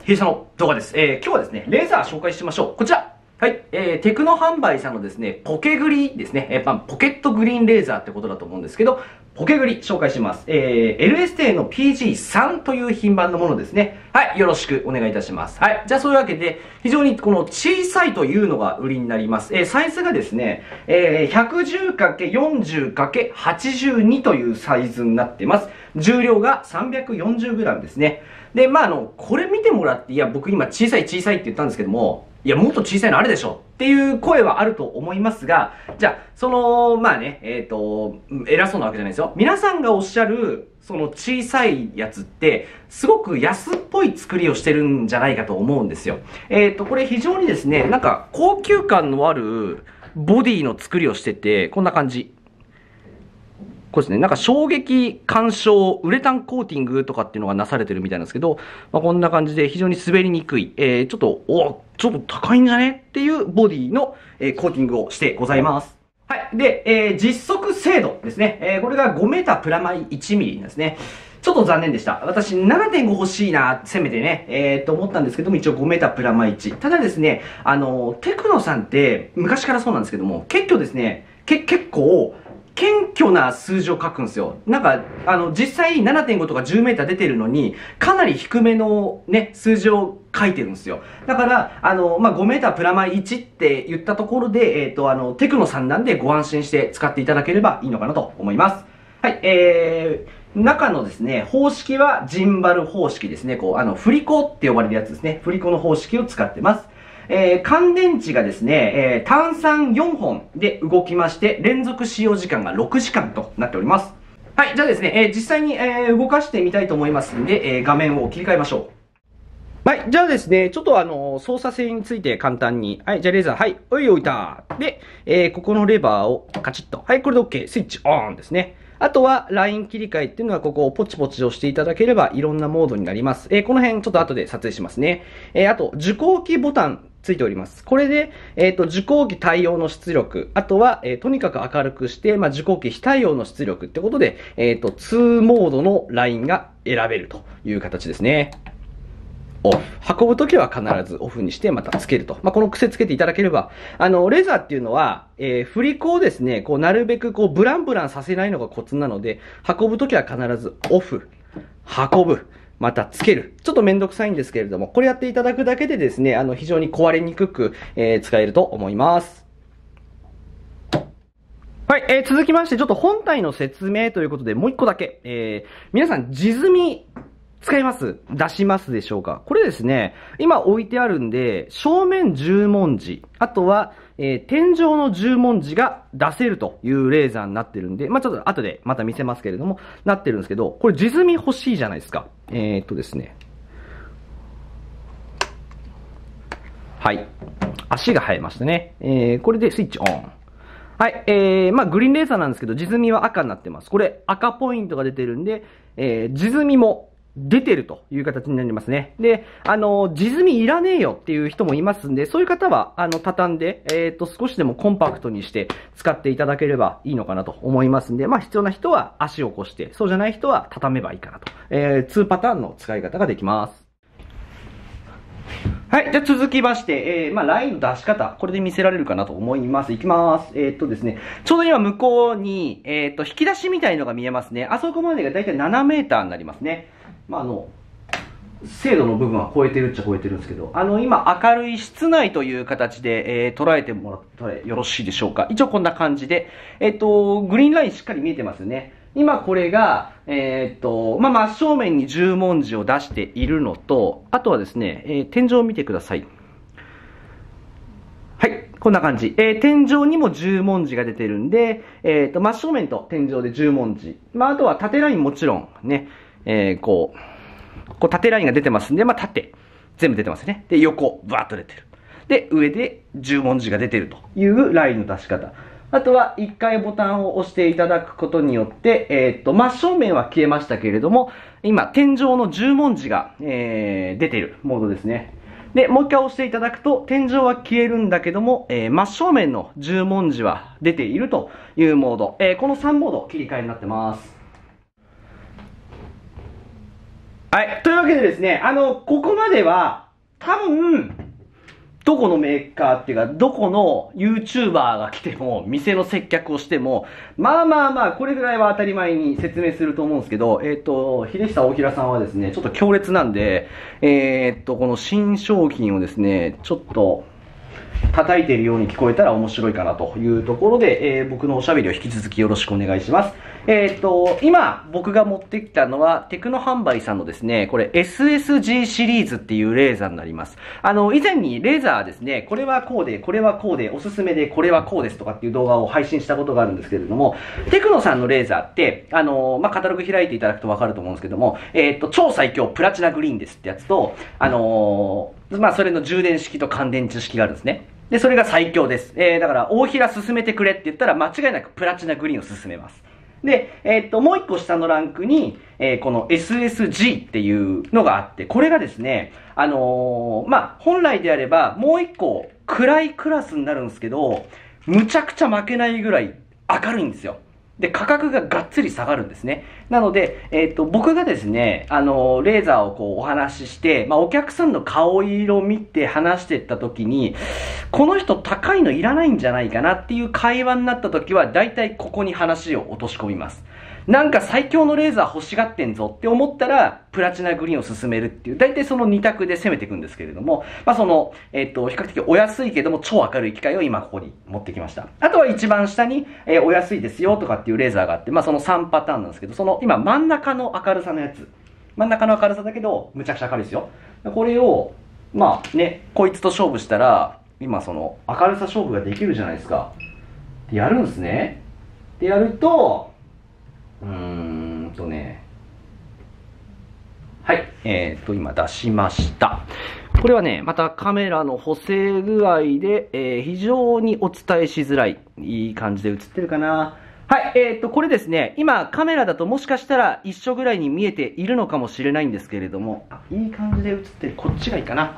弊社の動画です。今日はですね、レーザー紹介しましょう。こちら。はい。テクノ販売さんのですね、ポケグリですね。ポケットグリーンレーザーってことだと思うんですけど、ポケグリ紹介します。LS テの PG3 という品番のものですね。はい。よろしくお願いいたします。はい。じゃあそういうわけで、非常にこの小さいというのが売りになります。サイズがですね、110×40×82 というサイズになってます。重量が 340g ですね。で、これ見てもらって、いや、僕今小さいって言ったんですけども、いや、もっと小さいのあるでしょっていう声はあると思いますが、じゃあ、偉そうなわけじゃないですよ。皆さんがおっしゃる、その小さいやつって、すごく安っぽい作りをしてるんじゃないかと思うんですよ。これ非常にですね、なんか高級感のあるボディの作りをしてて、こんな感じ。これですね、なんか衝撃干渉ウレタンコーティングとかっていうのがなされてるみたいなんですけど、こんな感じで非常に滑りにくい、ちょっと高いんじゃねっていうボディの、コーティングをしてございます。はい。で、実測精度ですね。これが 5m プラマイ 1mm ですね。ちょっと残念でした。私 7.5 欲しいな、せめてね、と思ったんですけども、一応 5m プラマイ1。ただですね、テクノさんって昔からそうなんですけども、結構ですね、結構、謙虚な数字を書くんですよ。なんか、実際 7.5 とか10メーター出てるのに、かなり低めのね、数字を書いてるんですよ。だから、5メータープラマイ1って言ったところで、テクノさんなんでご安心して使っていただければいいのかなと思います。はい、中のですね、方式はジンバル方式ですね。振り子って呼ばれるやつですね。振り子の方式を使ってます。乾電池がですね、単3 4本で動きまして、連続使用時間が6時間となっております。はい、じゃあですね、実際に、動かしてみたいと思いますんで、画面を切り替えましょう。はい、じゃあですね、ちょっと操作性について簡単に。はい、じゃあレーザー、はい、置いた。で、ここのレバーをカチッと。はい、これで OK。スイッチオンですね。あとは、ライン切り替えっていうのは、ここをポチポチ押していただければ、いろんなモードになります。この辺、ちょっと後で撮影しますね。あと、受光器ボタンついております。これで、受光器対応の出力、あとは、とにかく明るくして、受光器非対応の出力ってことで、2モードのラインが選べるという形ですね。オフ。運ぶときは必ずオフにしてまたつけると。この癖つけていただければ、レーザーっていうのは、振り子をですね、なるべくブランブランさせないのがコツなので、運ぶときは必ずオフ、運ぶ、またつける。ちょっとめんどくさいんですけれども、これやっていただくだけでですね、非常に壊れにくく、使えると思います。はい、続きまして、ちょっと本体の説明ということで、もう一個だけ。皆さん、地積み、使います出しますでしょうか？これですね、今置いてあるんで、正面十文字、あとは、天井の十文字が出せるというレーザーになってるんで、ちょっと後でまた見せますけれども、なってるんですけど、これ地積み欲しいじゃないですか。ですね。はい。足が生えましたね。これでスイッチオン。はい。グリーンレーザーなんですけど、地積みは赤になってます。これ赤ポイントが出てるんで、地積みも出てるという形になりますね。で、地積みいらねえよっていう人もいますんで、そういう方は、畳んで、少しでもコンパクトにして使っていただければいいのかなと思いますんで、必要な人は足を越して、そうじゃない人は畳めばいいかなと。2パターンの使い方ができます。はい。じゃあ続きまして、ラインの出し方。これで見せられるかなと思います。いきます。ですね。ちょうど今向こうに、引き出しみたいのが見えますね。あそこまでがだいたい7メーターになりますね。精度の部分は超えてるっちゃ超えてるんですけど、今明るい室内という形で、捉えてもらったらよろしいでしょうか。一応こんな感じで、グリーンラインしっかり見えてますよね。今これが、真正面に十文字を出しているのと、あとはですね、天井を見てください。はい、こんな感じ。天井にも十文字が出てるんで、真正面と天井で十文字。あとは縦ラインもちろんね、縦ラインが出てますんで、縦、全部出てますね。で、横、バーッと出てる。で、上で十文字が出てるというラインの出し方。あとは、一回ボタンを押していただくことによって、真正面は消えましたけれども、今、天井の十文字が、出ているモードですね。で、もう一回押していただくと、天井は消えるんだけども、真正面の十文字は出ているというモード。この3モード切り替えになってます。 はい。というわけでですね、ここまでは、多分、どこのメーカーっていうか、どこの YouTuber が来ても、店の接客をしても、まあ、これぐらいは当たり前に説明すると思うんですけど、秀久大平さんはですね、ちょっと強烈なんで、この新商品をですね、ちょっと、叩いているように聞こえたら面白いかなというところで、僕のおしゃべりを引き続きよろしくお願いします。今僕が持ってきたのはテクノ販売さんのですね、これ SSG シリーズっていうレーザーになります。以前にレーザーですね、これはこうで、これはこうで、おすすめで、これはこうですとかっていう動画を配信したことがあるんですけれども、テクノさんのレーザーって、カタログ開いていただくとわかると思うんですけども、超最強プラチナグリーンですってやつと、それの充電式と乾電池式があるんですね。で、それが最強です。だから、大平進めてくれって言ったら、間違いなくプラチナグリーンを進めます。で、もう一個下のランクに、この SSG っていうのがあって、これがですね、本来であれば、もう一個暗いクラスになるんですけど、むちゃくちゃ負けないぐらい明るいんですよ。で、価格ががっつり下がるんですね。なので、僕がですね、レーザーをこうお話しして、お客さんの顔色を見て話していった時に、この人高いのいらないんじゃないかなっていう会話になった時は、だいたいここに話を落とし込みます。なんか最強のレーザー欲しがってんぞって思ったら、プラチナグリーンを進めるっていう、だいたいその2択で攻めていくんですけれども、比較的お安いけども超明るい機械を今ここに持ってきました。あとは一番下に、お安いですよとかっていうレーザーがあって、その3パターンなんですけど、その今真ん中の明るさのやつ。真ん中の明るさだけど、むちゃくちゃ明るいですよ。これを、こいつと勝負したら、今その明るさ勝負ができるじゃないですか。で、やるんですね。で、やると、はい。今出しました。これはね、またカメラの補正具合で、非常にお伝えしづらい。いい感じで映ってるかな。はい。これですね、今カメラだともしかしたら一緒ぐらいに見えているのかもしれないんですけれども、いい感じで映ってる。こっちがいいかな。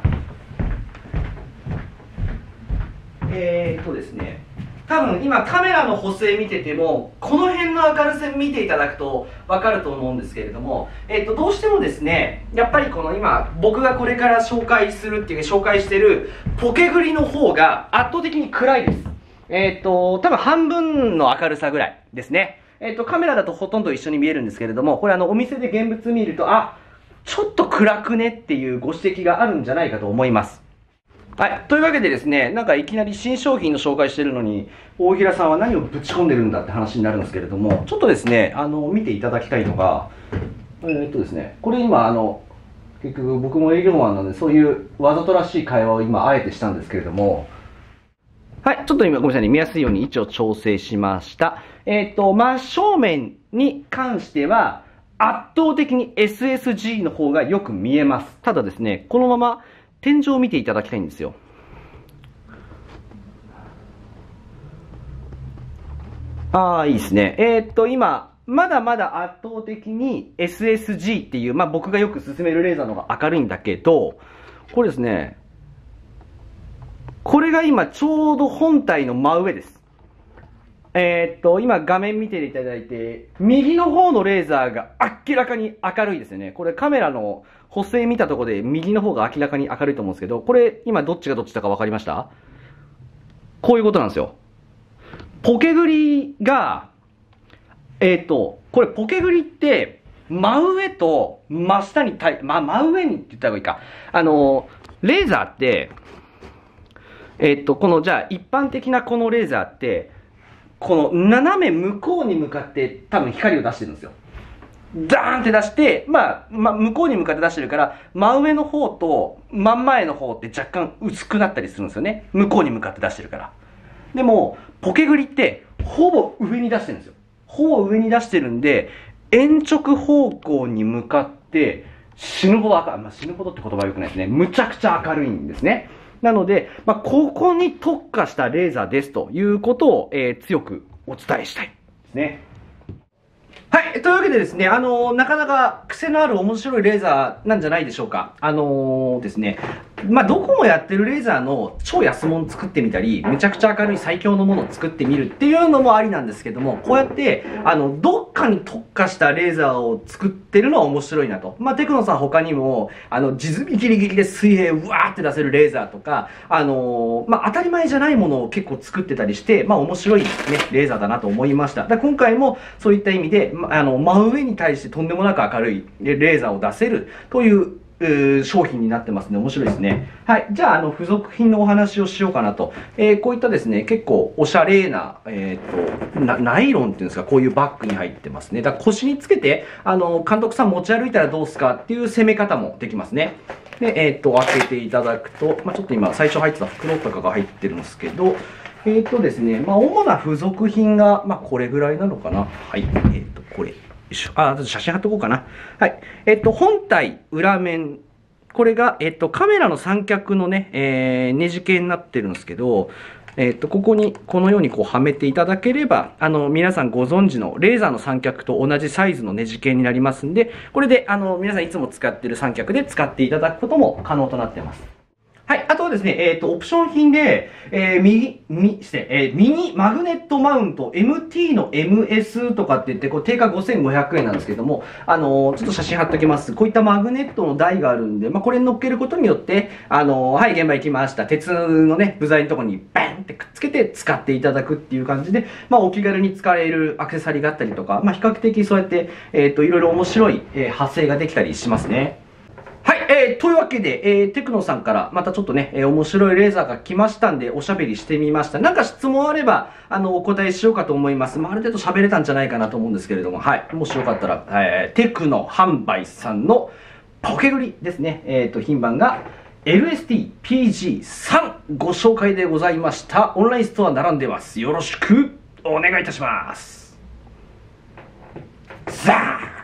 ですね。多分今カメラの補正見ててもこの辺の明るさ見ていただくと分かると思うんですけれども、どうしてもですねやっぱりこの今僕がこれから紹介するっていう紹介してるポケグリの方が圧倒的に暗いです。多分半分の明るさぐらいですね。カメラだとほとんど一緒に見えるんですけれども、これお店で現物見るとちょっと暗くねっていうご指摘があるんじゃないかと思います。はい。というわけでですね、なんかいきなり新商品の紹介してるのに、大平さんは何をぶち込んでるんだって話になるんですけれども、ちょっとですね、見ていただきたいのが、ですね、これ今、結局僕も営業マンなので、そういうわざとらしい会話を今、あえてしたんですけれども、はい。ちょっと今、ごめんなさいね、見やすいように位置を調整しました。真正面に関しては、圧倒的に SSG の方がよく見えます。ただですね、このまま、天井を見ていただきたいんですよ。いいですね。今、まだまだ圧倒的に SSG っていう、僕がよく勧めるレーザーの方が明るいんだけど、これですね、これが今ちょうど本体の真上です。今画面見ていただいて、右の方のレーザーが明らかに明るいですよね。これカメラの補正見たところで右の方が明らかに明るいと思うんですけど、これ今どっちがどっちだか分かりました？こういうことなんですよ。ポケグリが、これポケグリって真上と真下に真上にって言った方がいいか。レーザーって、このじゃあ一般的なこのレーザーって、この斜め向こうに向かって多分光を出してるんですよ。ダーンって出して、向こうに向かって出してるから、真上の方と真ん前の方って若干薄くなったりするんですよね。向こうに向かって出してるから。でも、ポケグリってほぼ上に出してるんですよ。ほぼ上に出してるんで、鉛直方向に向かって死ぬほど死ぬほどって言葉は良くないですね。むちゃくちゃ明るいんですね。なので、ここに特化したレーザーですということを、強くお伝えしたいですね。はい。というわけでですね、なかなか癖のある面白いレーザーなんじゃないでしょうか。ですね、 まあ、どこもやってるレーザーの超安物作ってみたり、めちゃくちゃ明るい最強のものを作ってみるっていうのもありなんですけども、こうやって、どっかに特化したレーザーを作ってるのは面白いなと。まあ、テクノさん他にも、地図ギリギリで水平うわーって出せるレーザーとか、まあ、当たり前じゃないものを結構作ってたりして、まあ、面白いね、レーザーだなと思いました。だ今回もそういった意味で、真上に対してとんでもなく明るいレーザーを出せるという商品になってますね。面白いですね。はい。じゃあ、付属品のお話をしようかなと。こういったですね、結構おしゃれな、ナイロンっていうんですか、こういうバッグに入ってますね。だから腰につけて、監督さん持ち歩いたらどうすかっていう攻め方もできますね。で、開けていただくと、まあ、ちょっと今、最初入ってた袋とかが入ってるんですけど、ですね、まあ、主な付属品が、まあ、これぐらいなのかな。はい。これ。あ、写真貼っとこうかな。はい。本体、裏面。これが、カメラの三脚のね、ネジ系になってるんですけど、ここに、このようにこうはめていただければ、皆さんご存知のレーザーの三脚と同じサイズのネジ系になりますんで、これで、皆さんいつも使ってる三脚で使っていただくことも可能となっています。はい。あとはですね、オプション品で、ミニマグネットマウント MT の MS とかって言って、こう定価5500円なんですけども、ちょっと写真貼っときます。こういったマグネットの台があるんで、まあ、これに乗っけることによって、はい、現場行きました。鉄のね、部材のところにバンってくっつけて使っていただくっていう感じで、まあ、お気軽に使えるアクセサリーがあったりとか、まあ、比較的そうやって、いろいろ面白い、派生ができたりしますね。はい、というわけで、テクノさんからまたちょっとね、面白いレーザーが来ましたんで、おしゃべりしてみました。なんか質問あれば、お答えしようかと思います。まあ、ある程度喋れたんじゃないかなと思うんですけれども、はい。もしよかったら、テクノ販売さんのポケグリですね。品番が LST-PG3 ご紹介でございました。オンラインストア並んでます。よろしくお願いいたします。さあ